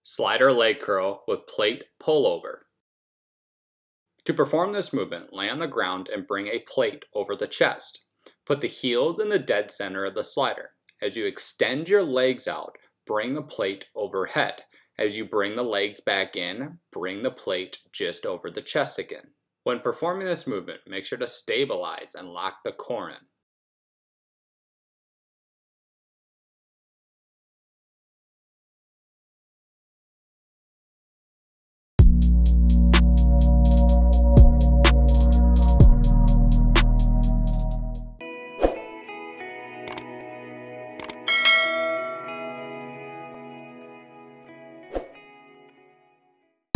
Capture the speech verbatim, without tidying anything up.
Slider leg curl with plate pullover. To perform this movement, lay on the ground and bring a plate over the chest. Put the heels in the dead center of the slider. As you extend your legs out, bring the plate overhead. As you bring the legs back in, bring the plate just over the chest again. When performing this movement, make sure to stabilize and lock the core in.